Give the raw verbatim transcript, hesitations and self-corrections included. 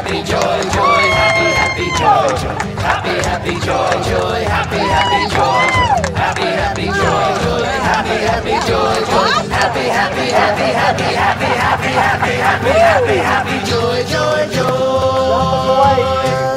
happy, joy, joy, happy, happy, joy, joy, happy, happy, joy, joy, happy, happy, joy, joy, happy, happy, joy, joy, happy, happy, joy, joy, happy, happy, happy, happy, happy, happy, happy, happy, happy, happy, joy, joy, joy.